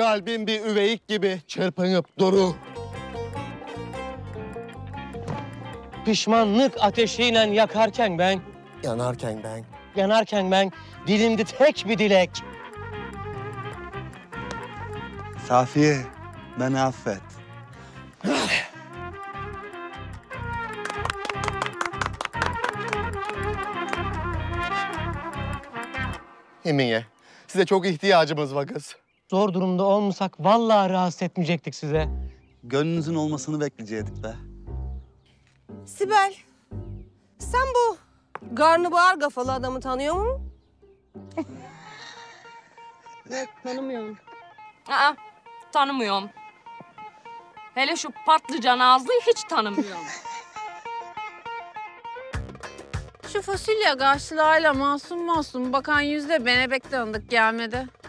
Kalbim bir üveyik gibi çırpınıp duru. Pişmanlık ateşiyle yakarken ben, Yanarken ben dilimde tek bir dilek. Safiye, beni affet. Emine, size çok ihtiyacımız var kız. Zor durumda olmasak vallahi rahatsız etmeyecektik size. Gönlünüzün olmasını bekleyecektik be. Sibel, sen bu karnabahar kafalı adamı tanıyor musun? Tanımıyorum. Aa, tanımıyorum. Hele şu patlıcan ağzlıyı hiç tanımıyorum. Şu fasulye karşılığıyla masum masum bakan yüzde bana pek tanıdık gelmedi.